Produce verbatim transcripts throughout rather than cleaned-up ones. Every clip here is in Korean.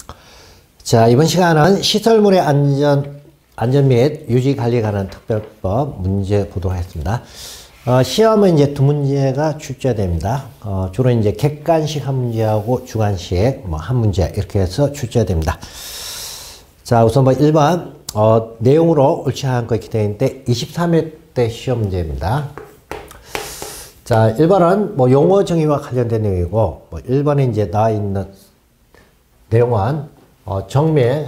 자, 이번 시간은 시설물의 안전, 안전 및 유지 관리에 관한 특별법 문제 보도록 하겠습니다. 어, 시험은 이제 두 문제가 출제됩니다. 어, 주로 이제 객관식 한 문제하고 주관식 뭐 한 문제 이렇게 해서 출제됩니다. 자, 우선 뭐 일 번, 어, 내용으로 옳지 않은 거 기대되어 있는데 이십삼 회 때 시험 문제입니다. 자, 일 번은 뭐 용어 정의와 관련된 내용이고, 뭐 일 번에 이제 나와 있는 내용은 어, 정밀,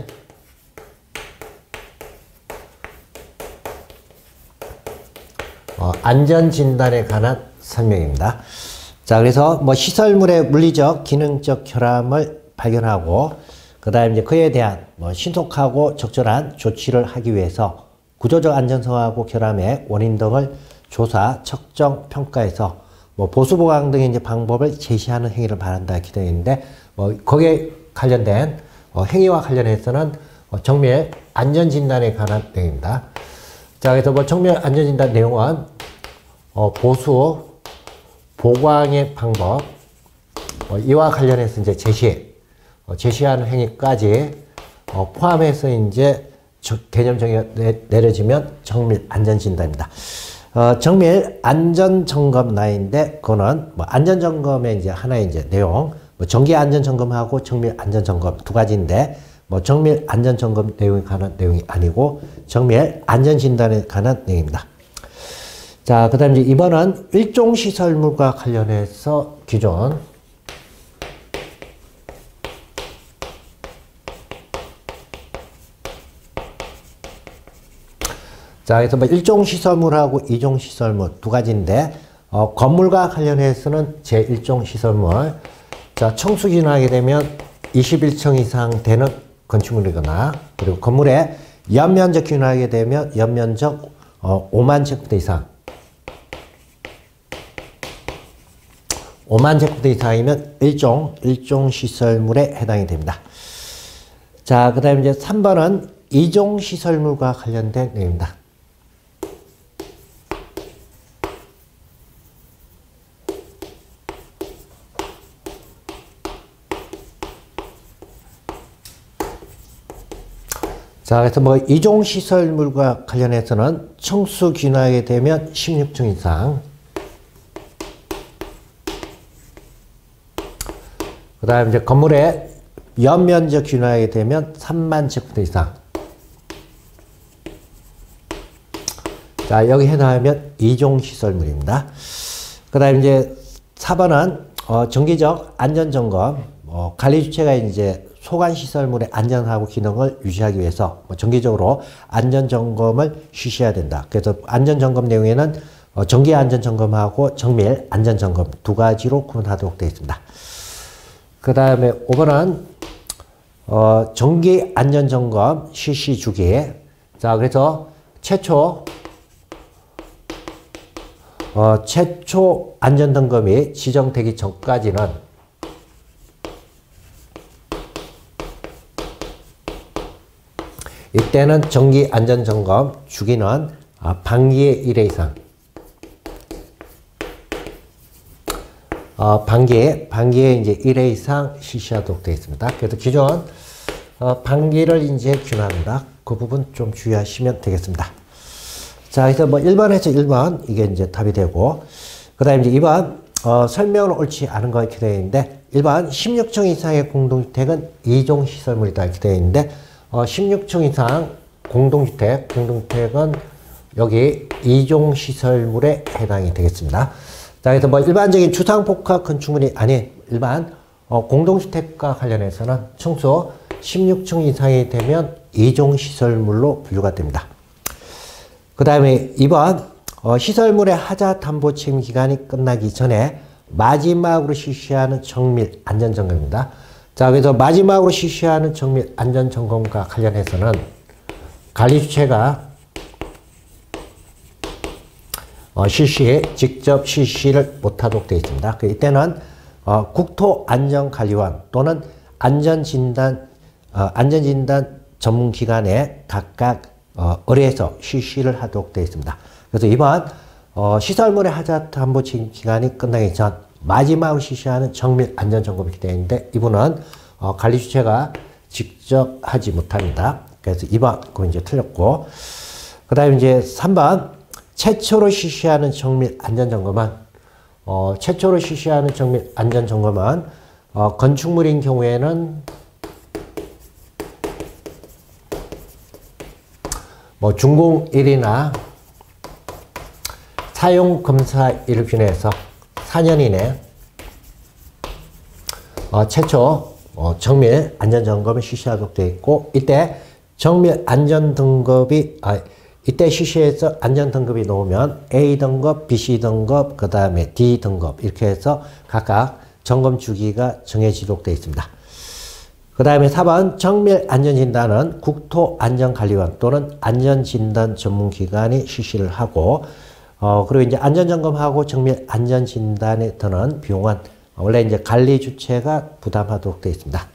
어, 안전진단에 관한 설명입니다. 자, 그래서 뭐 시설물의 물리적, 기능적 결함을 발견하고, 그 다음에 이제 그에 대한 뭐 신속하고 적절한 조치를 하기 위해서 구조적 안전성하고 결함의 원인 등을 조사, 측정, 평가해서 뭐 보수 보강 등의 이제 방법을 제시하는 행위를 말한다 기되어 있는데, 뭐 거기에 관련된 어, 행위와 관련해서는 어, 정밀 안전진단에 관한 내용입니다. 자, 그래서 뭐 정밀 안전진단 내용은 어, 보수 보강의 방법, 어, 이와 관련해서 이제 제시, 어, 제시하는 행위까지 어, 포함해서 이제 개념 정의가 내, 내려지면 정밀 안전진단입니다. 어, 정밀 안전점검 라인인데, 그거는 뭐 안전점검의 이제 하나의 이제 내용, 뭐 정기 안전점검하고 정밀 안전점검 두 가지인데, 뭐 정밀 안전점검 내용에 관한 내용이 아니고, 정밀 안전진단에 관한 내용입니다. 자, 그 다음에 이제 이번은 일종시설물과 관련해서 기존, 자, 그래서 뭐 일종 시설물하고 이종 시설물 두 가지인데, 어, 건물과 관련해서는 제일 종 시설물. 자, 청수 기준하게 되면 이십일 층 이상 되는 건축물이거나, 그리고 건물의 연면적 기준하게 되면 연면적 어, 오만 제곱미터 이상. 오만 제곱미터 이상이면 일종, 일종 시설물에 해당이 됩니다. 자, 그 다음에 이제 삼 번은 이종 시설물과 관련된 내용입니다. 자, 그래서 뭐 이종 시설물과 관련해서는 청수 기준하게 되면 십육 층 이상, 그 다음에 이제 건물의 연면적 기준하게 되면 삼만 제곱미터 이상. 자, 여기 해당하면 이종 시설물입니다. 그 다음에 이제 사 번은 어, 정기적 안전점검, 어, 관리 주체가 이제 소관시설물의 안전하고 기능을 유지하기 위해서 뭐 정기적으로 안전점검을 실시해야 된다. 그래서 안전점검 내용에는 어, 정기 안전점검하고 정밀 안전점검 두 가지로 구분하도록 되어 있습니다. 그 다음에 오 번은 어, 정기 안전점검 실시 주기. 자, 그래서 최초 어, 최초 안전점검이 지정되기 전까지는 이때는 정기 안전점검 주기는 어, 반기에 일 회 이상, 어, 반기에, 반기에 이제 일 회 이상 실시하도록 되어 있습니다. 그래서 기존, 어, 반기를 이제 균합니다. 그 부분 좀 주의하시면 되겠습니다. 자, 그래서 뭐 일 번에서 일 번, 이게 이제 답이 되고, 그 다음에 이제 이 번, 어, 설명은 옳지 않은 거 이렇게 되어 있는데, 일 번, 십육 층 이상의 공동주택은 이종 시설물이다 이렇게 되어 있는데, 어, 십육 층 이상 공동주택, 공동주택은 여기 이종 시설물에 해당이 되겠습니다. 자, 그래서 뭐 일반적인 주상복합 건축물이 아닌 일반 어, 공동주택과 관련해서는 청소 십육 층 이상이 되면 이종 시설물로 분류가 됩니다. 그 다음에 이 번 어, 시설물의 하자 담보 책임 기간이 끝나기 전에 마지막으로 실시하는 정밀 안전점검입니다. 자, 그래서 마지막으로 실시하는 정밀 안전점검과 관련해서는 관리 주체가 어, 실시, 직접 실시를 못하도록 되어 있습니다. 그 이때는 어, 국토안전관리원 또는 안전진단, 어, 안전진단 전문기관에 각각 어, 의뢰해서 실시를 하도록 되어 있습니다. 그래서 이번 어, 시설물의 하자 담보 책임 기간이 끝나기 전 마지막으로 실시하는 정밀 안전점검이 되어 있는데, 이분은 어, 관리 주체가 직접 하지 못합니다. 그래서 이 번, 그거 이제 틀렸고. 그 다음에 이제 삼 번, 최초로 실시하는 정밀 안전점검은, 어, 최초로 실시하는 정밀 안전점검은, 어, 건축물인 경우에는, 뭐, 준공일이나 사용검사일을 기준해서 사 년 이내, 어, 최초, 어, 정밀 안전점검을 실시하도록 되어 있고, 이때 정밀 안전등급이, 아, 이때 실시해서 안전등급이 나오면 A 등급, B, C 등급, 그 다음에 D 등급 이렇게 해서 각각 점검 주기가 정해지도록 되어 있습니다. 그 다음에 사 번 정밀 안전진단은 국토안전관리원 또는 안전진단 전문기관이 실시를 하고, 어, 그리고 이제 안전점검하고 정밀 안전진단에 드는 비용은 원래 이제 관리 주체가 부담하도록 되어 있습니다.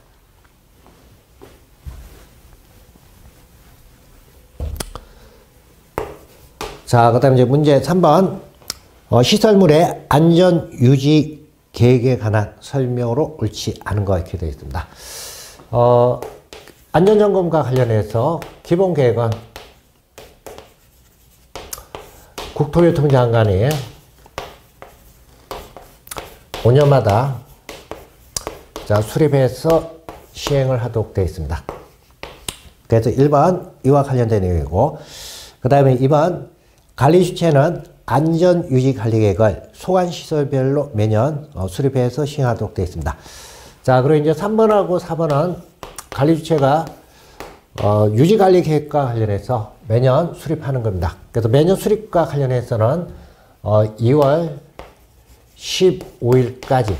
자, 그 다음에 이제 문제 삼 번. 어, 시설물의 안전 유지 계획에 관한 설명으로 옳지 않은 거 이렇게 되어 있습니다. 어, 안전점검과 관련해서 기본 계획은 국토교통장관이 오 년마다 자, 수립해서 시행을 하도록 되어 있습니다. 그래서 일 번 이와 관련된 내용이고, 그 다음에 이 번 관리 주체는 안전유지관리계획을 소관시설별로 매년 어, 수립해서 시행하도록 되어 있습니다. 자, 그리고 이제 삼 번하고 사 번은 관리 주체가 어, 유지관리계획과 관련해서 매년 수립하는 겁니다. 그래서 매년 수립과 관련해서는 어, 이월 십오일까지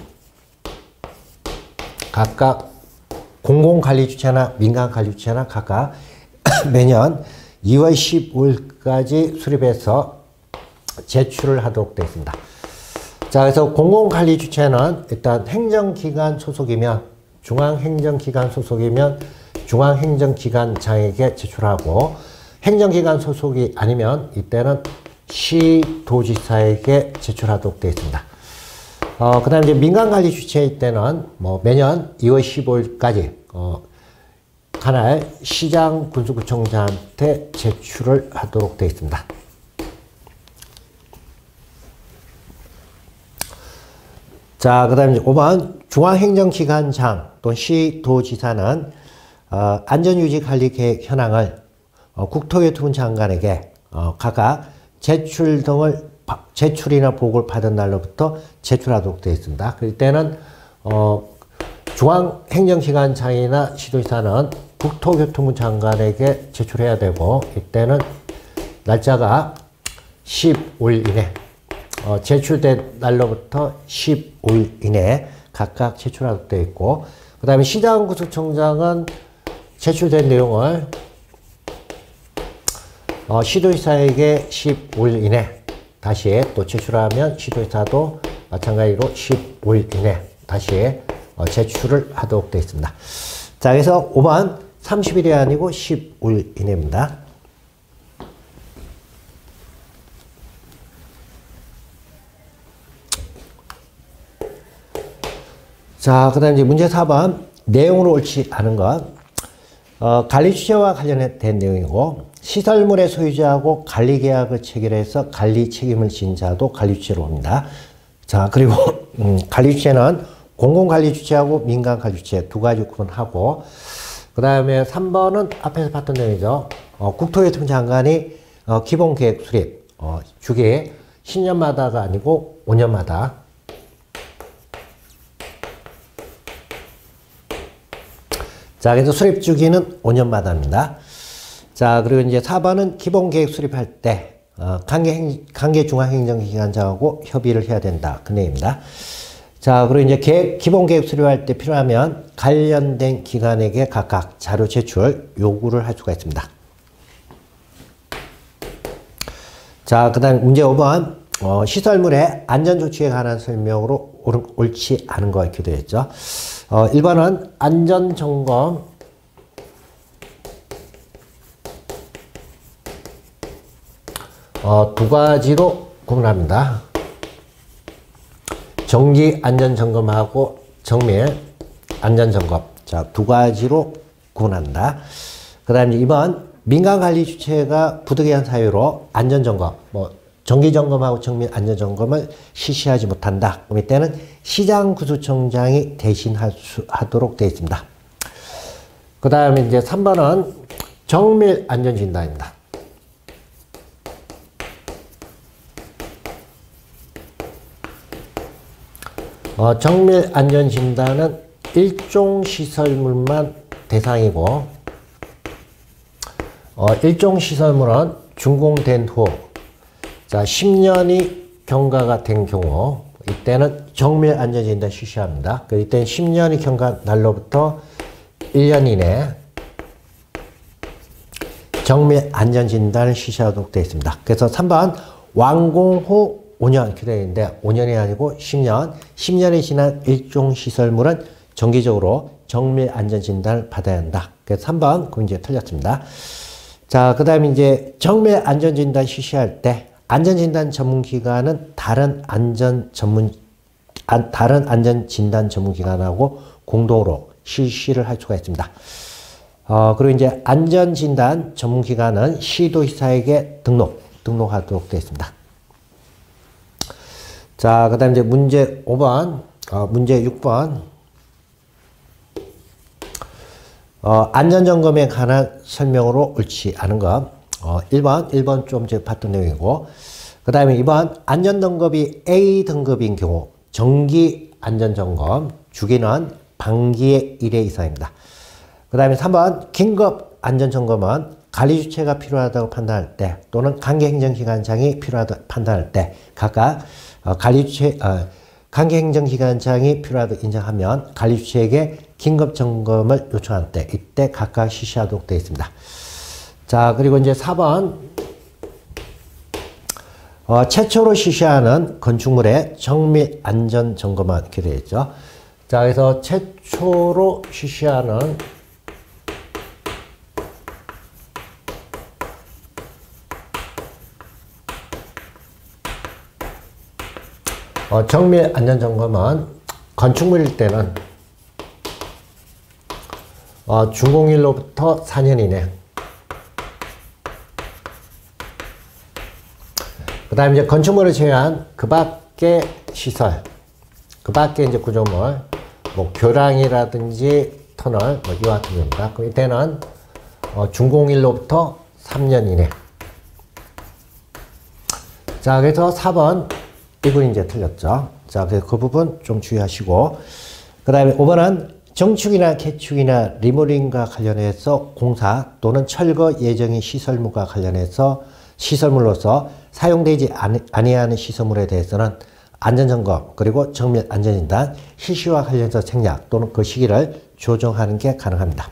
각각 공공관리주체나 민간관리주체나 각각 매년 이월 십오일까지 수립해서 제출을 하도록 되어 있습니다. 자, 그래서 공공관리주체는 일단 행정기관 소속이면, 중앙행정기관 소속이면 중앙행정기관장에게 제출하고, 행정기관 소속이 아니면 이때는 시도지사에게 제출하도록 되어 있습니다. 어, 그 다음에 이제 민간관리주체일 때는 뭐 매년 이월 십오일까지, 어, 관할 시장 군수구청장한테 제출을 하도록 되어 있습니다. 자, 그 다음에 오 번 중앙행정기관장 또는 시도지사는 어, 안전유지관리계획 현황을 어, 국토교통부 장관에게 어, 각각 제출 등을 제출이나 보고를 받은 날로부터 제출하도록 되어 있습니다. 그럴 때는 어, 중앙행정기관장이나 시도지사는 국토교통부 장관에게 제출해야 되고, 이때는 날짜가 십오일 이내, 어, 제출된 날로부터 십오일 이내 각각 제출하도록 되어 있고, 그 다음에 시장군수청장은 제출된 내용을 어, 시도지사에게 십오일 이내 다시 또 제출하면 시도지사도 마찬가지로 십오일 이내 다시 어, 제출을 하도록 되어 있습니다. 자, 그래서 오 번 삼십일이 아니고 십오일 이내입니다. 자, 그 다음 이제 문제 사 번 내용으로 옳지 않은 것. 어, 관리 주체와 관련된 내용이고, 시설물의 소유자하고 관리 계약을 체결해서 관리 책임을 진 자도 관리 주체로 봅니다. 자, 그리고 음, 관리 주체는 공공관리 주체하고 민간관리 주체 두 가지 구분하고, 그 다음에 삼 번은 앞에서 봤던 내용이죠. 어, 국토교통부 장관이 어, 기본계획 수립 어, 주기 십 년마다가 아니고 오 년마다. 자, 그래서 수립 주기는 오 년마다입니다. 자, 그리고 이제 사 번은 기본계획 수립할 때 어, 관계, 행, 관계 중앙행정기관장하고 협의를 해야 된다. 그 내용입니다. 자, 그리고 이제 계획, 기본계획 수립할 때 필요하면 관련된 기관에게 각각 자료 제출 요구를 할 수가 있습니다. 자, 그 다음 문제 오 번 어, 시설물의 안전조치에 관한 설명으로 옳, 옳지 않은 거 이렇게 되어 있죠. 어, 일 번은 안전점검 어, 두 가지로 구분합니다. 정기 안전점검하고 정밀 안전점검. 자, 두 가지로 구분한다. 그 다음에 이번 민간관리 주체가 부득이한 사유로 안전점검, 뭐 정기점검하고 정밀안전점검을 실시하지 못한다. 그럼 이때는 시장구수청장이 대신하도록 되어 있습니다. 그 다음에 이제 삼 번은 정밀안전진단입니다. 어, 정밀안전진단은 일종 시설물만 대상이고, 어, 일종 시설물은 준공된 후, 자, 십 년이 경과가 된 경우, 이때는 정밀안전진단 실시합니다. 그 이때는 십 년이 경과 날로부터 일 년 이내 정밀안전진단을 실시하도록 되어 있습니다. 그래서 삼 번 완공 후 오 년 이렇게 되어 있는데 오 년이 아니고 십 년, 십 년이 지난 일종 시설물은 정기적으로 정밀안전진단을 받아야 한다. 그래서 삼 번 그 이제 틀렸습니다. 자, 그 다음에 이제 정밀안전진단 실시할 때 안전진단 전문기관은 다른 안전 전문 안, 다른 안전진단 전문기관하고 공동으로 실시를 할 수가 있습니다. 어, 그리고 이제 안전진단 전문기관은 시도시사에게 등록, 등록하도록 되어 있습니다. 자, 그 다음 이제 문제 오 번, 어, 문제 육 번. 어, 안전점검에 관한 설명으로 옳지 않은 것. 어, 일 번, 일 번 좀 전에 봤던 내용이고. 그 다음에 이 번, 안전등급이 A 등급인 경우, 정기 안전점검, 주기는 반기에 일 회 이상입니다. 그 다음에 삼 번, 긴급 안전점검은 관리주체가 필요하다고 판단할 때, 또는 관계행정기관장이 필요하다고 판단할 때, 각각 어, 관리주체, 어, 관계행정기관장이 필요하다고 인정하면 관리주체에게 긴급점검을 요청할 때, 이때 각각 실시하도록 되어 있습니다. 자, 그리고 이제 사 번, 어, 최초로 실시하는 건축물의 정밀안전점검만 이렇게 되어 있죠. 자, 그래서 최초로 실시하는 어, 정밀안전점검은 건축물일 때는 어, 준공일로부터 사 년 이내, 그 다음에 이제 건축물을 제외한 그 밖의 시설, 그 밖의 이제 구조물, 뭐 교량이라든지 터널, 뭐 이와 같은 겁니다. 그럼 이때는 어, 준공일로부터 삼 년 이내. 자, 그래서 사 번, 이건 이제 틀렸죠. 자, 그래서 그 부분 좀 주의하시고. 그 다음에 오 번은 정축이나 개축이나 리모델링과 관련해서 공사 또는 철거 예정인 시설물과 관련해서 시설물로서 사용되지 아니하는 시설물에 대해서는 안전점검 그리고 정밀안전진단 실시와 관련해서 생략 또는 그 시기를 조정하는 게 가능합니다.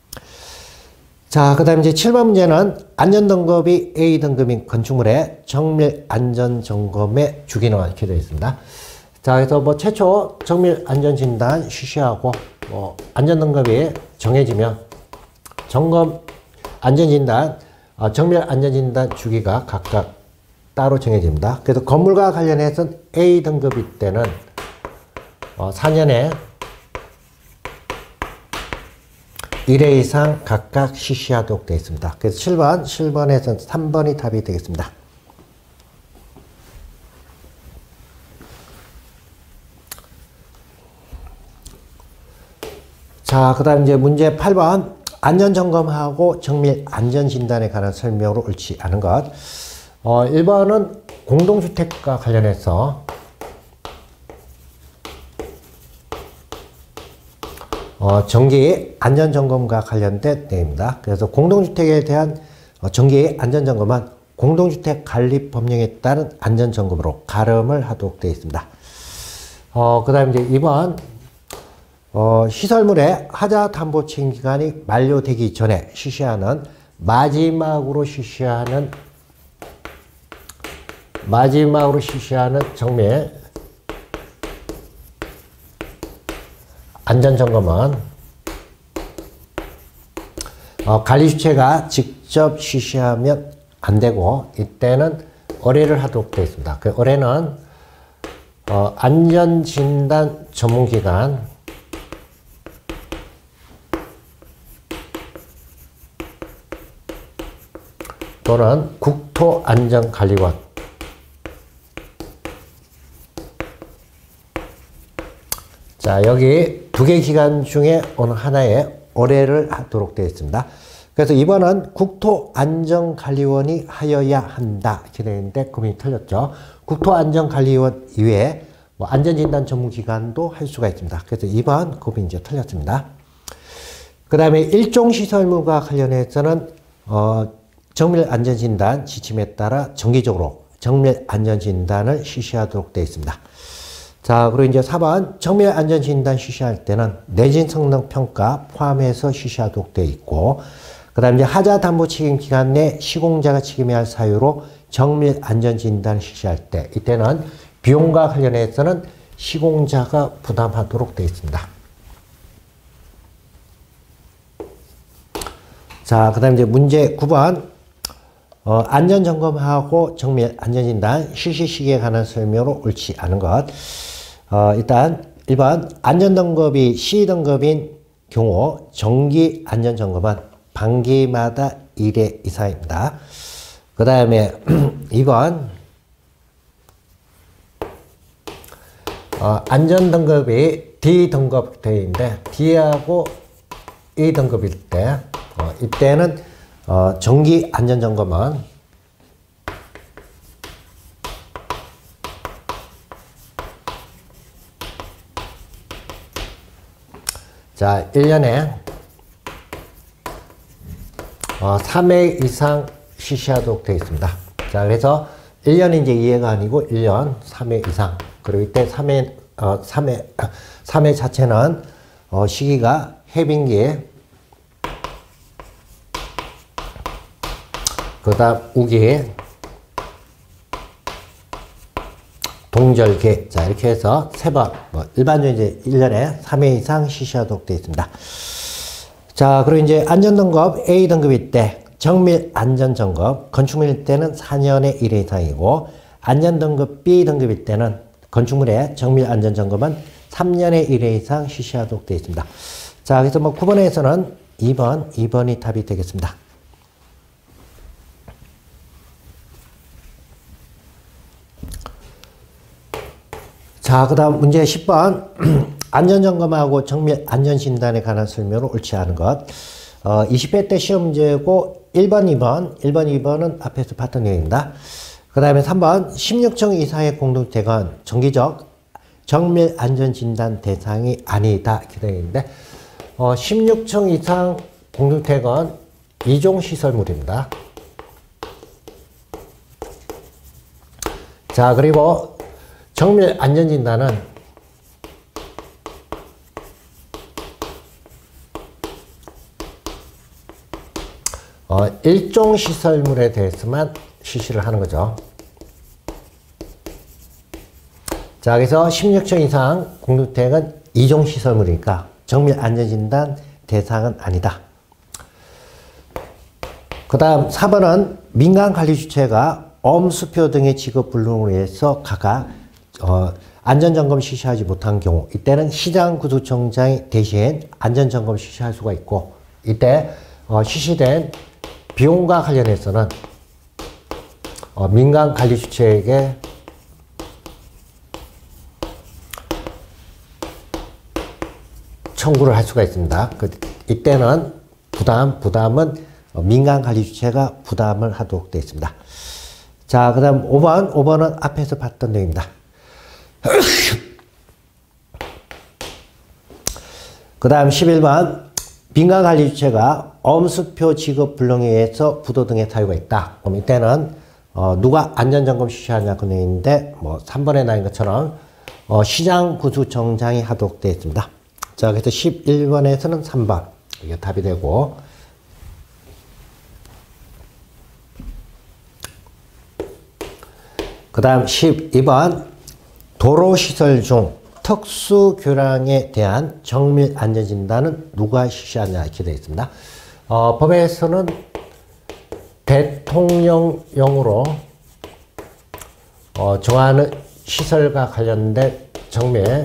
자, 그 다음에 이제 칠 번 문제는 안전등급이 A 등급인 건축물의 정밀안전점검의 주기는 이렇게 되어 있습니다. 자, 그래서 뭐 최초 정밀안전진단 실시하고 뭐 안전등급이 정해지면 점검 안전진단, 어, 정밀안전진단 주기가 각각 따로 정해집니다. 그래서 건물과 관련해서 A 등급일 때는 어, 사 년에 일 회 이상 각각 실시하도록 되어 있습니다. 그래서 칠 번, 칠 번에서 삼 번이 답이 되겠습니다. 자, 그 다음 이제 문제 팔 번. 안전점검하고 정밀안전진단에 관한 설명으로 옳지 않은 것. 어, 일 번은 공동주택과 관련해서 어, 정기 안전점검과 관련된 내용입니다. 그래서 공동주택에 대한 어, 정기 안전점검은 공동주택 관리법령에 따른 안전점검으로 가름을 하도록 되어 있습니다. 어, 그 다음에 이제 이 번, 어, 시설물의 하자담보 책임기간이 만료되기 전에 실시하는 마지막으로 실시하는 마지막으로 실시하는 정밀 안전점검은 어, 관리주체가 직접 실시하면 안 되고 이때는 의뢰를 하도록 되어 있습니다. 그 의뢰는 어, 안전진단 전문기관 또는 국토안전관리원. 자, 여기 두 개 기관 중에 어느 하나에 올해를 하도록 되어 있습니다. 그래서 이 번은 국토안전관리원이 하여야 한다. 이렇게 되어 있는데 고민이 틀렸죠. 국토안전관리원 이외에 뭐 안전진단 전문기관도 할 수가 있습니다. 그래서 이 번 고민이 이제 틀렸습니다. 그 다음에 일종시설물과 관련해서는 어, 정밀안전진단 지침에 따라 정기적으로 정밀안전진단을 실시하도록 되어 있습니다. 자, 그리고 이제 사 번 정밀안전진단 실시할 때는 내진 성능평가 포함해서 실시하도록 되어 있고, 그 다음 이제 하자담보 책임기간 내 시공자가 책임해야 할 사유로 정밀안전진단을 실시할 때, 이때는 비용과 관련해서는 시공자가 부담하도록 되어 있습니다. 자, 그 다음 이제 문제 구 번 어, 안전점검하고 정밀안전진단 실시 시기에 관한 설명으로 옳지 않은 것. 어, 일단 일 번 안전등급이 C등급인 경우 정기 안전점검은 반기마다 일 회 이상입니다. 그 다음에 이 번 어, 안전등급이 D등급 되어 있는데 D하고 E등급일 때 어, 이때는 어, 정기 안전점검은 자, 일 년에 어, 삼 회 이상 실시하도록 되어 있습니다. 자, 그래서 일 년이 이제 이 회가 아니고 일 년 삼 회 이상. 그리고 이때 삼 회, 어, 삼 회, 삼 회 자체는 어, 시기가 해빙기, 그 다음 우기, 동절기. 자, 이렇게 해서 세 번, 뭐 일반적으로 이제 일 년에 삼 회 이상 실시하도록 되어 있습니다. 자, 그리고 이제 안전등급 A등급일 때 정밀안전점검, 건축물일 때는 사 년에 일 회 이상이고, 안전등급 B등급일 때는 건축물의 정밀안전점검은 삼 년에 일 회 이상 실시하도록 되어 있습니다. 자, 그래서 뭐 구 번에서는 이 번, 이 번이 답이 되겠습니다. 자, 그 다음 문제 십 번 안전점검하고 정밀안전진단에 관한 설명으로 옳지 않은 것. 어, 이십 회 때 시험 문제고 일 번, 이 번, 일 번, 이 번은 앞에서 봤던 내용입니다. 그 다음에 삼 번 십육 층 이상의 공동주택은 정기적 정밀안전진단 대상이 아니다. 이렇게 되어 있는데 어, 십육 층 이상 공동주택은 이종시설물입니다. 자, 그리고 정밀안전진단은 어, 일종 시설물에 대해서만 실시를 하는 거죠. 자, 그래서 십육 층 이상 공동주택은 이종 시설물이니까 정밀안전진단 대상은 아니다. 그 다음 사 번은 민간관리주체가 엄수표 등의 지급 불능으로 인해서 각각 어, 안전점검 실시하지 못한 경우, 이때는 시장구조청장이 대신 안전점검 실시할 수가 있고, 이때 어, 실시된 비용과 관련해서는 어, 민간관리주체에게 청구를 할 수가 있습니다. 그, 이때는 부담, 부담은 어, 민간관리주체가 부담을 하도록 되어 있습니다. 자, 그 다음 오 번, 오 번은 앞에서 봤던 내용입니다. 그 다음 십일 번 민간관리주체가 엄수표 지급 불능에 의해서 부도 등의 사유가 있다. 그럼 이때는 어, 누가 안전점검 실시하냐 그 내용인데 뭐 삼 번에 나온 것처럼 어, 시장구조청장이 하도록 되어 있습니다. 자, 그래서 십일 번에서는 삼 번 이게 답이 되고, 그 다음 십이 번 도로시설 중 특수교량에 대한 정밀안전진단은 누가 실시하냐 이렇게 되어 있습니다. 어, 법에서는 대통령령으로 어, 정하는 시설과 관련된 정밀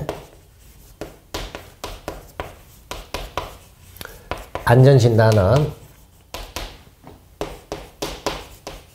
안전진단은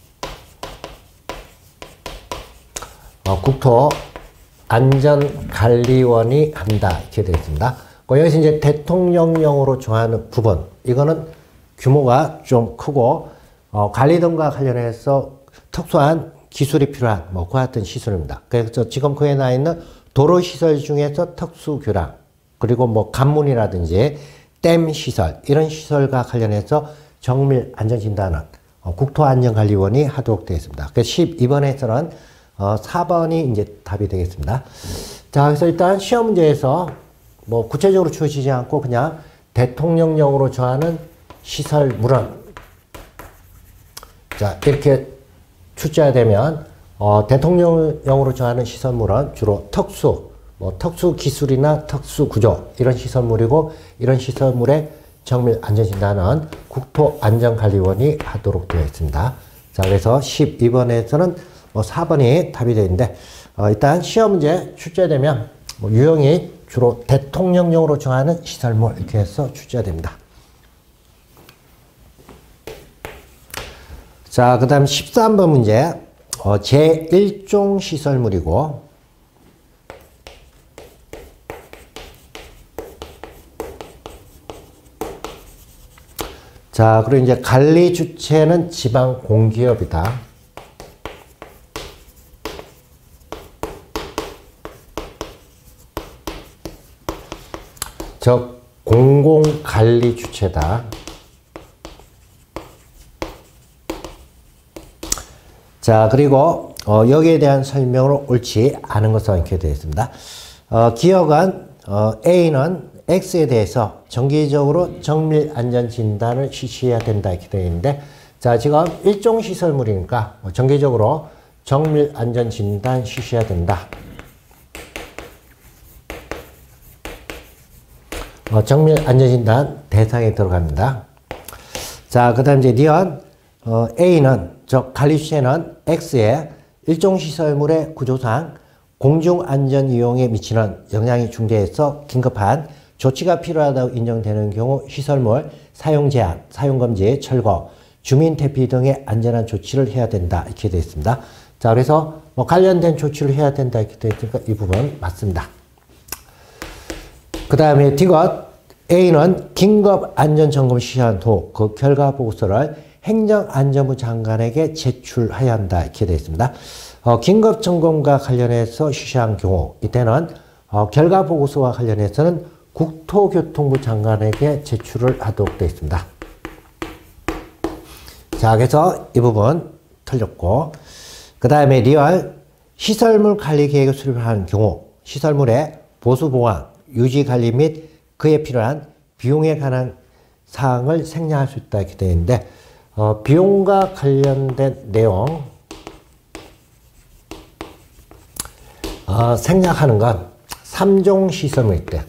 국토안전관리원이 한다. 이렇게 되어 있습니다. 여기서 이제 대통령령으로 정하는 부분, 이거는 규모가 좀 크고, 어, 관리 등과 관련해서 특수한 기술이 필요한, 뭐, 그와 같은 시설입니다. 그래서 지금 그에 나 있는 도로시설 중에서 특수교량, 그리고 뭐, 관문이라든지, 댐 시설, 이런 시설과 관련해서 정밀 안전진단은 어, 국토안전관리원이 하도록 되어 있습니다. 그래서 십이 번에서는 어, 사 번이 이제 답이 되겠습니다. 자, 그래서 일단 시험 문제에서 뭐 구체적으로 주어지지 않고 그냥 대통령령으로 정하는 시설물은, 자, 이렇게 출제되면 어, 대통령령으로 정하는 시설물은 주로 특수, 뭐 특수 기술이나 특수 구조, 이런 시설물이고, 이런 시설물의 정밀 안전진단은 국토안전관리원이 하도록 되어 있습니다. 자, 그래서 십이 번에서는 뭐 사 번이 답이 되어 있는데, 어, 일단 시험 문제 출제되면 뭐 유형이 주로 대통령령으로 정하는 시설물, 이렇게 해서 출제됩니다. 자, 그 다음 십삼 번 문제, 어, 제일 종 시설물이고, 자, 그리고 이제 관리 주체는 지방 공기업이다. 즉, 공공관리 주체다. 자, 그리고 어, 여기에 대한 설명으로 옳지 않은 것은 이렇게 되어 있습니다. 어, 기업은 어, A는 X에 대해서 정기적으로 정밀 안전 진단을 실시해야 된다 이렇게 되어 있는데, 자, 지금 일종 시설물이니까 뭐 정기적으로 정밀 안전 진단 실시해야 된다. 어, 정밀 안전 진단 대상에 들어갑니다. 자, 그다음 이제 니은 어, A는 즉 관리 주체는 X의 일종 시설물의 구조상 공중 안전 이용에 미치는 영향이 중대해서 긴급한 조치가 필요하다고 인정되는 경우 시설물 사용 제한, 사용 금지, 철거, 주민 대피 등의 안전한 조치를 해야 된다 이렇게 되어 있습니다. 자, 그래서 뭐 관련된 조치를 해야 된다 이렇게 되어 있으니까 이 부분 맞습니다. 그 다음에 D것 A는 긴급 안전점검 실시한 후 그 결과 보고서를 행정안전부 장관에게 제출해야 한다 이렇게 되어 있습니다. 어, 긴급 점검과 관련해서 실시한 경우 이때는 어, 결과 보고서와 관련해서는 국토교통부 장관에게 제출을 하도록 되어 있습니다. 자, 그래서 이 부분 틀렸고, 그 다음에 리얼 시설물 관리 계획을 수립하는 경우 시설물의 보수 보안, 유지 관리 및 그에 필요한 비용에 관한 사항을 생략할 수 있다 이렇게 되어 있는데, 어, 비용과 관련된 내용 어, 생략하는 건 삼 종 시설물 때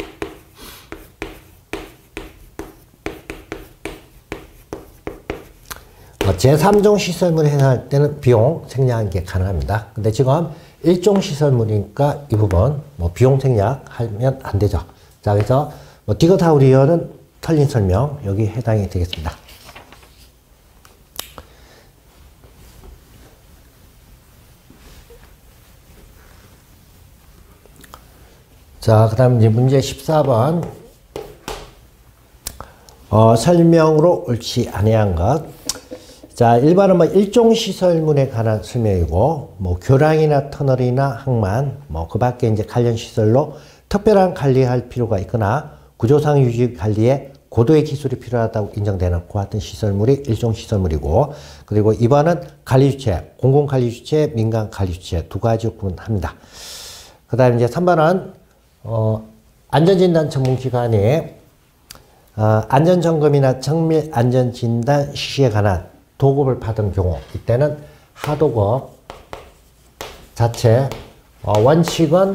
어, 제삼 종 시설물 해당할 때는 비용 생략하는 게 가능합니다. 근데 지금 일 종 시설물이니까 이 부분 뭐 비용 생략하면 안 되죠. 자, 그래서 뭐 디귿하고 리얼은 틀린 설명 여기 해당이 되겠습니다. 자, 그 다음 이제 문제 십사 번. 어, 설명으로 옳지 아니한 것. 자, 일 번은 뭐 일종 시설물에 관한 설명이고, 뭐 교량이나 터널이나 항만, 뭐 그 밖에 이제 관련 시설로 특별한 관리할 필요가 있거나 구조상 유지 관리에 고도의 기술이 필요하다고 인정되는 그 같은 시설물이 일종 시설물이고, 그리고 이 번은 관리주체, 공공관리주체, 민간관리주체 두 가지로 구분합니다. 그 다음에 이제 삼 번은 어, 안전진단 전문기관이 어, 안전점검이나 정밀 안전진단 실시에 관한 도급을 받은 경우 이때는 하도급 자체 어, 원칙은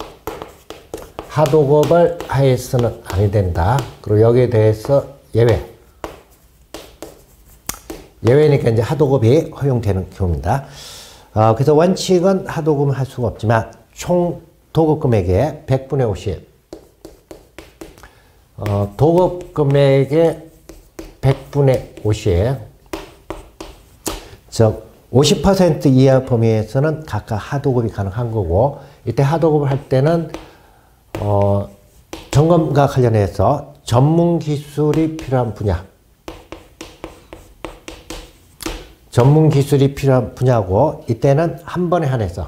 하도급을 하에서는 아니 된다. 그리고 여기에 대해서 예외 예외니까 이제 하도급이 허용되는 경우입니다. 어, 그래서 원칙은 하도급을 할 수가 없지만 총 도급 금액의 백분의 오십 어, 도급 금액의 백분의 오십 즉 오십 퍼센트 이하 범위에서는 각각 하도급이 가능한 거고, 이때 하도급을 할 때는 어, 점검과 관련해서 전문 기술이 필요한 분야, 전문 기술이 필요한 분야고, 이때는 한 번에 한해서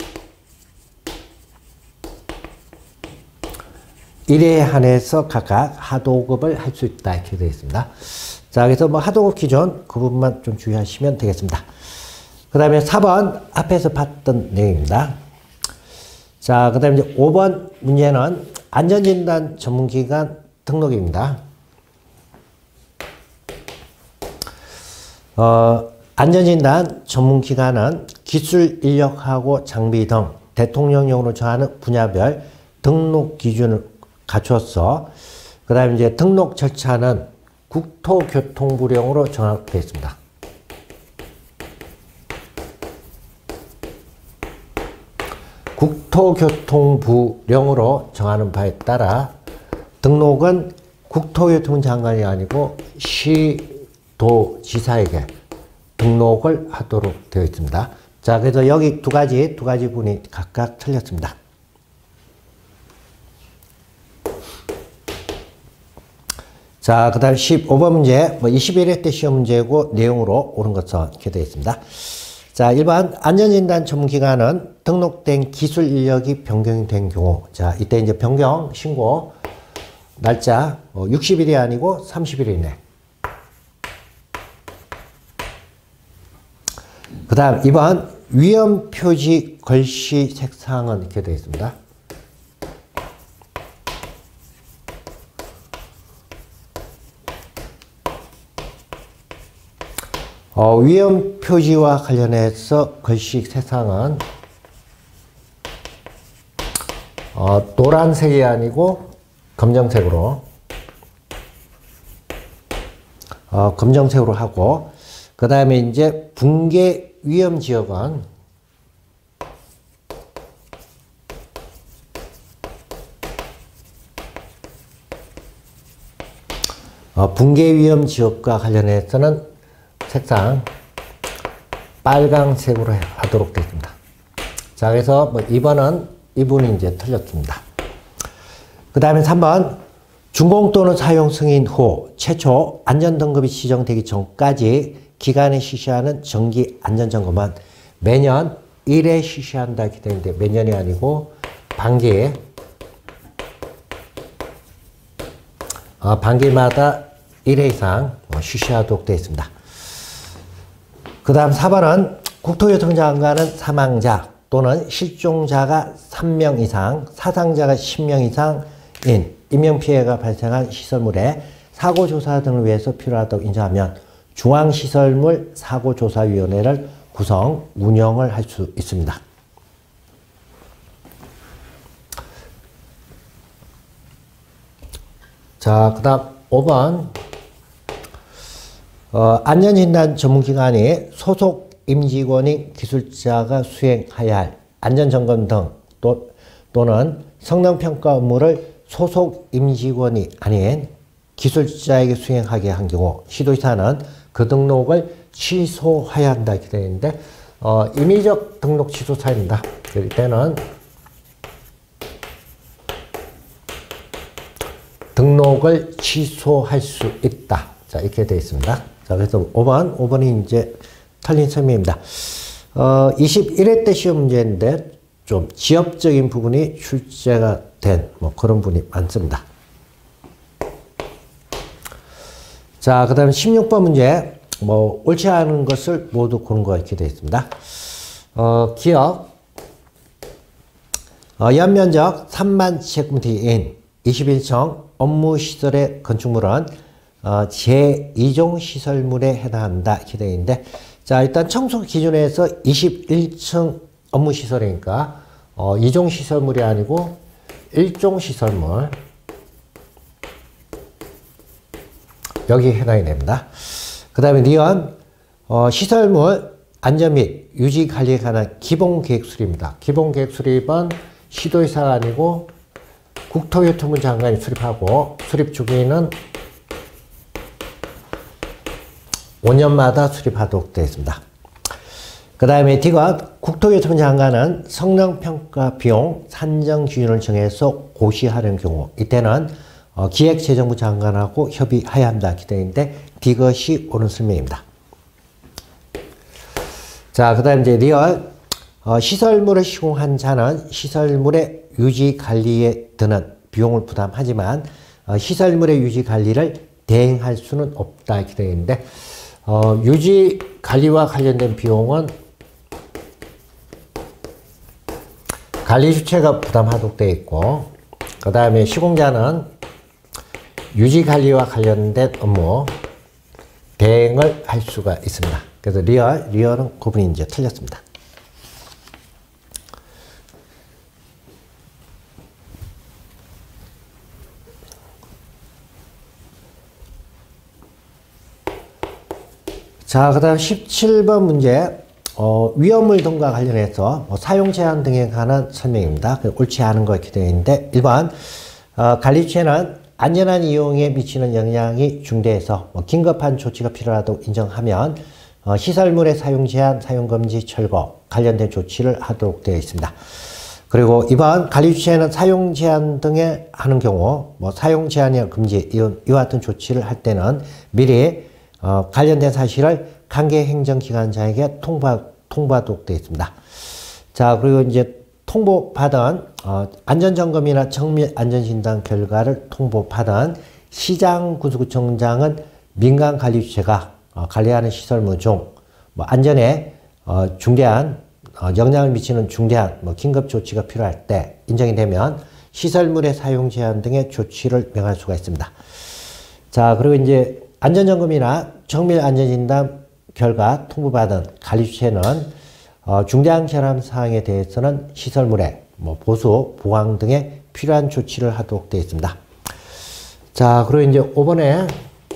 일에 한해서 각각 하도급을 할 수 있다 이렇게 되어 있습니다. 자, 그래서 뭐 하도급 기준 그 부분만 좀 주의하시면 되겠습니다. 그 다음에 사 번 앞에서 봤던 내용입니다. 자, 그 다음에 이제 오 번 문제는 안전진단 전문기관 등록입니다. 어, 안전진단 전문기관은 기술 인력하고 장비 등 대통령령으로 정하는 분야별 등록 기준을 갖추어서, 그 다음에 이제 등록 절차는 국토교통부령으로 정하게 있습니다. 국토교통부령으로 정하는 바에 따라 등록은 국토교통장관이 아니고 시도지사에게 등록을 하도록 되어 있습니다. 자, 그래서 여기 두 가지, 두 가지 분이 각각 틀렸습니다. 자, 그 다음 십오 번 문제, 뭐 이십일 회 때 시험 문제고 내용으로 옳은 것은 이렇게 되어 있습니다. 자, 일 번 안전진단 전문기관은 등록된 기술 인력이 변경이 된 경우, 자, 이때 이제 변경 신고 날짜 어, 육십 일이 아니고 삼십 일 이내. 그 다음 이 번 위험 표지 글씨 색상은 이렇게 되어 있습니다. 어, 위험 표지와 관련해서 글씨 색상은 어, 노란색이 아니고 검정색으로 어, 검정색으로 하고, 그 다음에 이제 붕괴 위험 지역은 어, 붕괴 위험 지역과 관련해서는 색상 빨강색으로 하도록 되어 있습니다. 자, 그래서 뭐 이 번은 이분이 이제 틀렸습니다. 그 다음에 삼 번 준공 또는 사용 승인 후 최초 안전등급이 지정되기 전까지 기간에 실시하는 정기 안전점검은 매년 일 회 실시한다 이렇게 되는데, 매년이 아니고 반기에 어, 반기마다 일 회 이상 실시하도록 되어 있습니다. 그 다음 사 번은 국토교통장관은 사망자 또는 실종자가 삼 명 이상, 사상자가 십 명 이상인 인명피해가 발생한 시설물의 사고조사 등을 위해서 필요하다고 인정하면 중앙시설물 사고조사위원회를 구성, 운영을 할 수 있습니다. 자, 그 다음 오 번 어, 안전진단 전문기관이 소속 임직원인 기술자가 수행해야 할 안전점검 등 또, 또는 성능평가 업무를 소속 임직원이 아닌 기술자에게 수행하게 한 경우 시도지사는 그 등록을 취소해야 한다 이렇게 되어 있는데, 어, 임의적 등록 취소 사유입니다. 이때는 등록을 취소할 수 있다. 자, 이렇게 되어 있습니다. 자, 그래서 오 번, 오 번이 이제 틀린 설명입니다. 어, 이십일 회 때 시험 문제인데 좀 지엽적인 부분이 출제가 된 뭐 그런 분이 많습니다. 자, 그 다음에 십육 번 문제, 뭐 옳지 않은 것을 모두 고른 거 이렇게 되어 있습니다. 어, 기업 어, 연면적 삼만 제곱미터인 이십일 층 업무시설의 건축물은 어, 제이 종 시설물에 해당한다 이렇게 되어 있는데, 자, 일단 청소 기준에서 이십일 층 업무시설이니까 어, 이 종 시설물이 아니고 일 종 시설물 여기 해당이 됩니다. 그 다음에 니은 어, 시설물 안전 및 유지 관리에 관한 기본계획 수립입니다. 기본계획 수립은 시도지사가 아니고 국토교통부 장관이 수립하고, 수립 주기는 오 년마다 수립하도록 되어 있습니다. 그 다음에 D가 국토교통부 장관은 성능평가 비용 산정 기준을 정해서 고시하는 경우 이때는 어, 기획재정부 장관하고 협의해야 한다 기대인데 D것이 옳은 설명입니다. 자, 그 다음 이제 리얼 어, 시설물을 시공한 자는 시설물의 유지 관리에 드는 비용을 부담하지만 어, 시설물의 유지 관리를 대행할 수는 없다 기대인데 어, 유지 관리와 관련된 비용은 관리 주체가 부담하도록 되어 있고 그 다음에 시공자는 유지 관리와 관련된 업무 대행을 할 수가 있습니다. 그래서 리얼, 리얼은 구분이 이제 틀렸습니다. 자, 그 다음 십칠 번 문제. 어, 위험물 등과 관련해서 뭐 사용 제한 등에 관한 설명입니다. 옳지 않은 거 기되어 있는데 일 번 어, 관리체는 안전한 이용에 미치는 영향이 중대해서 뭐 긴급한 조치가 필요하다고 인정하면 어, 시설물의 사용 제한, 사용 금지, 철거 관련된 조치를 하도록 되어 있습니다. 그리고 이 번 관리주체는 사용 제한 등에 하는 경우 뭐 사용 제한이나 금지 이와 같은 조치를 할 때는 미리 어, 관련된 사실을 관계 행정기관장에게 통보, 통보하도록 되어 있습니다. 자, 그리고 이제 통보받은, 어, 안전점검이나 정밀 안전진단 결과를 통보받은 시장구청장은 민간관리주체가 어, 관리하는 시설물 중, 뭐, 안전에, 어, 중대한, 어, 영향을 미치는 중대한, 뭐, 긴급조치가 필요할 때 인정이 되면 시설물의 사용 제한 등의 조치를 명할 수가 있습니다. 자, 그리고 이제 안전점검이나 정밀 안전진단 결과 통보받은 관리주체는 어, 중대한 결함 사항에 대해서는 시설물의 뭐 보수, 보강 등의 필요한 조치를 하도록 되어 있습니다. 자, 그리고 이제 오 번에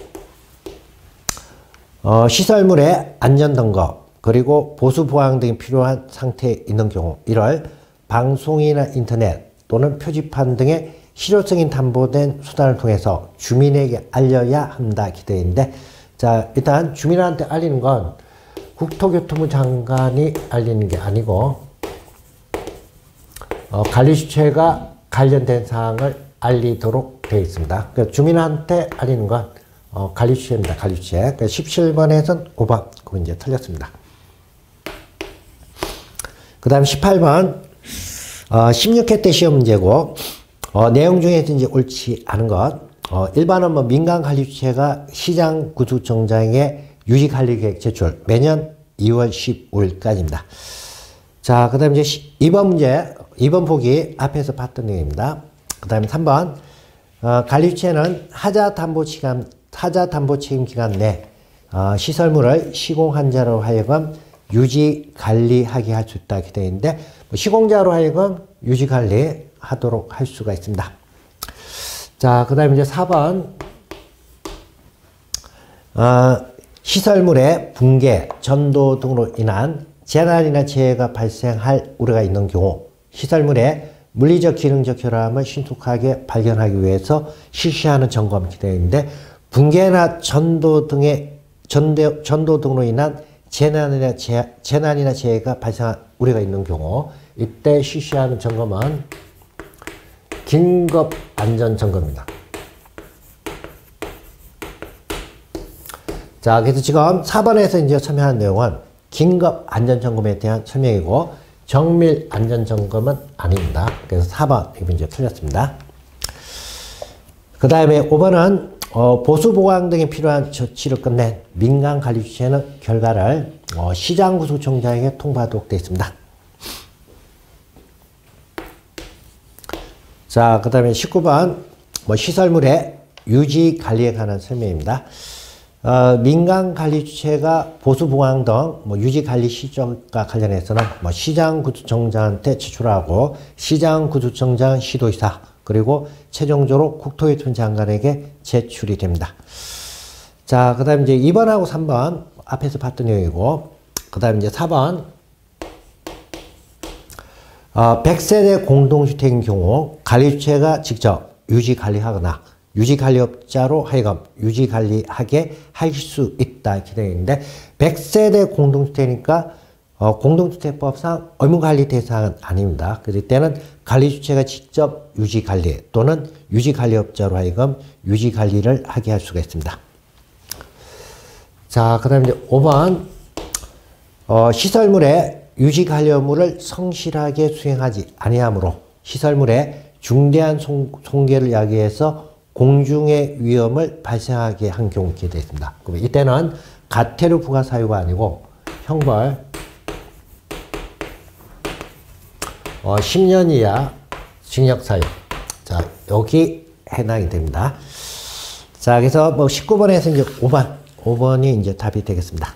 어, 시설물의 안전점검 그리고 보수, 보강 등이 필요한 상태에 있는 경우 이를 방송이나 인터넷 또는 표지판 등의 실효성이 담보된 수단을 통해서 주민에게 알려야 한다 기대인데 자, 일단 주민한테 알리는 건 국토교통부 장관이 알리는 게 아니고 어, 관리주체가 관련된 사항을 알리도록 되어 있습니다. 그러니까 주민한테 알리는 건 어, 관리주체입니다. 관리주체. 그러니까 십칠 번에서는 오 번. 그건 이제 틀렸습니다. 그 다음 십팔 번 어, 십육 회 때 시험 문제고 어, 내용 중에서 이제 옳지 않은 것 어, 일반은 뭐 민간관리주체가 시장구청장에 유지관리계획 제출 매년 이월 십오일까지입니다. 자, 그 다음에 이제 이 번 문제, 이 번 보기 앞에서 봤던 내용입니다. 그 다음에 삼 번 어, 관리주체는 하자담보기간, 하자담보책임기간 내 어, 시설물을 시공한 자로 하여금 유지관리하게 할 수 있다 기되어 있는데 뭐 시공자로 하여금 유지관리 하도록 할 수가 있습니다. 자, 그 다음에 이제 사 번. 어, 시설물의 붕괴, 전도 등으로 인한 재난이나 재해가 발생할 우려가 있는 경우, 시설물의 물리적, 기능적 결함을 신속하게 발견하기 위해서 실시하는 점검이 되어 있는데, 붕괴나 전도 등의, 전도, 전도 등으로 인한 재난이나 재해, 재난이나 재해가 발생할 우려가 있는 경우, 이때 실시하는 점검은 긴급 안전점검입니다. 자, 그래서 지금 사 번에서 이제 설명한 내용은 긴급 안전점검에 대한 설명이고, 정밀 안전점검은 아닙니다. 그래서 사 번, 이거 이제 틀렸습니다. 그 다음에 오 번은, 어, 보수 보강 등이 필요한 조치를 끝낸 민간관리주체는 결과를 어, 시장구청장에게 통보하도록 되어 있습니다. 자, 그 다음에 십구 번, 뭐, 시설물의 유지 관리에 관한 설명입니다. 어, 민간관리주체가 보수 보강 등, 뭐, 유지 관리 시점과 관련해서는, 뭐, 시장구청장한테 제출하고, 시장구청장 시도의사, 그리고 최종적으로 국토교통부 장관에게 제출이 됩니다. 자, 그 다음에 이제 이 번하고 삼 번, 앞에서 봤던 내용이고, 그 다음에 이제 사 번, 어, 백 세대 공동주택인 경우 관리주체가 직접 유지관리하거나 유지관리업자로 하여금 유지관리하게 할 수 있다 이렇게 되어 있는데 백 세대 공동주택이니까 어, 공동주택법상 의무관리 대상은 아닙니다. 그래서 이때는 관리주체가 직접 유지관리 또는 유지관리업자로 하여금 유지관리를 하게 할 수가 있습니다. 자, 그 다음에 이제 오 번, 어, 시설물의 유지관리 업무를 성실하게 수행하지 아니하므로 시설물에 중대한 송, 손괴를 야기해서 공중의 위험을 발생하게 한 경우 있게 되어 있습니다. 그럼 이때는 과태료 부과 사유가 아니고 형벌 어, 십 년 이하 징역 사유. 자, 여기 해당이 됩니다. 자, 그래서 뭐 십구 번에서 이제 오 번, 오 번이 이제 답이 되겠습니다.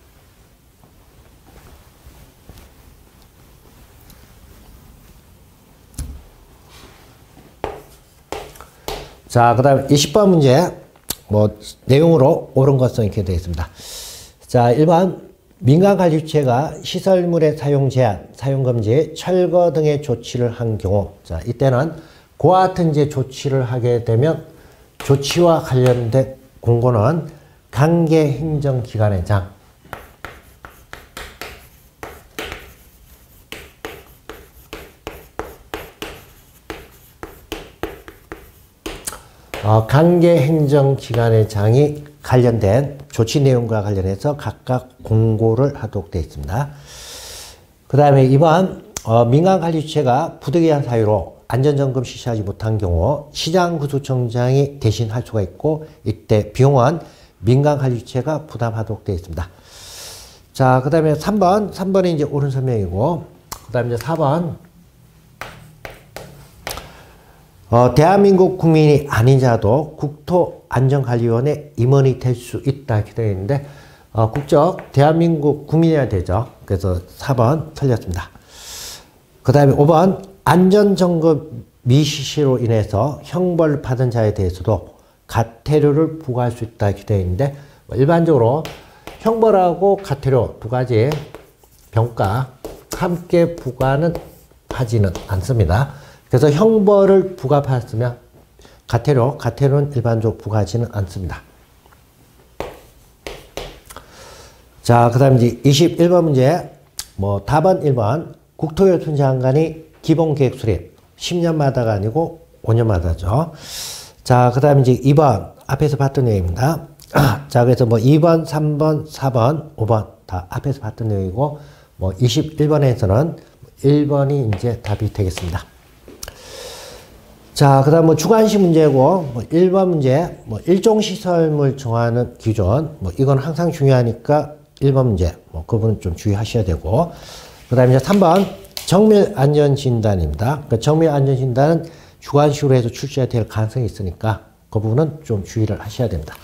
자, 그 다음에 이십 번 문제, 뭐, 내용으로 옳은 것은 이렇게 되어 있습니다. 자, 일 번, 민간관리주체가 시설물의 사용 제한, 사용 금지, 철거 등의 조치를 한 경우, 자, 이때는 그와 같은 이제 조치를 하게 되면 조치와 관련된 공고는 관계 행정기관의 장, 어, 관계행정기관의 장이 관련된 조치 내용과 관련해서 각각 공고를 하도록 되어 있습니다. 그 다음에 이 번 어, 민간관리주체가 부득이한 사유로 안전점검 실시하지 못한 경우 시장구조청장이 대신할 수가 있고 이때 비용은 민간관리주체가 부담하도록 되어 있습니다. 자, 그 다음에 삼 번, 삼 번이 이제 옳은 설명이고 그 다음에 이제 사 번 어, 대한민국 국민이 아닌 자도 국토안전관리원의 임원이 될 수 있다 이렇게 되어 있는데 어, 국적 대한민국 국민이어야 되죠. 그래서 사 번 틀렸습니다. 그 다음에 오 번 안전점검 미실시로 인해서 형벌을 받은 자에 대해서도 과태료를 부과할 수 있다 이렇게 되어 있는데 일반적으로 형벌하고 과태료 두 가지 병가 함께 부과는 하지는 않습니다. 그래서 형벌을 부과받았으면 과태료, 과태료는 일반적으로 부과하지는 않습니다. 자, 그 다음 이제 이십일 번 문제, 뭐 답은 일 번 국토교통부 장관이 기본계획 수립 십 년마다가 아니고 오 년마다죠. 자, 그 다음 이제 이 번 앞에서 봤던 내용입니다. 자, 그래서 뭐 이 번, 삼 번, 사 번, 오 번 다 앞에서 봤던 내용이고 뭐 이십일 번에서는 일 번이 이제 답이 되겠습니다. 자, 그 다음 뭐 주관시 문제고, 뭐 일 번 문제, 뭐 일종시설물 정하는 기준, 뭐 이건 항상 중요하니까 일 번 문제, 뭐 그 부분 좀 주의하셔야 되고, 그 다음에 이제 삼 번 정밀안전진단입니다. 그러니까 정밀안전진단은 주관시로 해서 출시가 될 가능성이 있으니까 그 부분은 좀 주의를 하셔야 됩니다.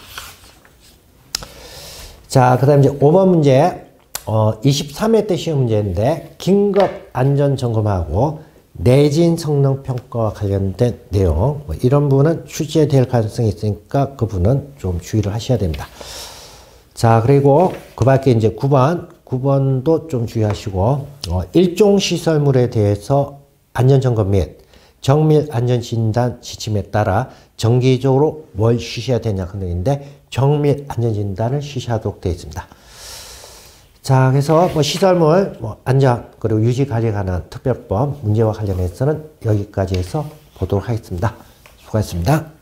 자, 그 다음에 이제 오 번 문제, 어, 이십삼 회 때 시험 문제인데, 긴급안전점검하고 내진 성능 평가와 관련된 내용, 뭐 이런 부분은 출제될 가능성이 있으니까 그 부분은 좀 주의를 하셔야 됩니다. 자, 그리고 그 밖에 이제 구 번, 구 번도 좀 주의하시고, 어, 일종 시설물에 대해서 안전점검 및 정밀 안전진단 지침에 따라 정기적으로 뭘 실시해야 되냐 그 내용인데, 정밀 안전진단을 실시하도록 되어 있습니다. 자, 그래서 뭐 시설물, 뭐 안전, 그리고 유지 관리에 관한 특별법 문제와 관련해서는 여기까지 해서 보도록 하겠습니다. 수고하셨습니다.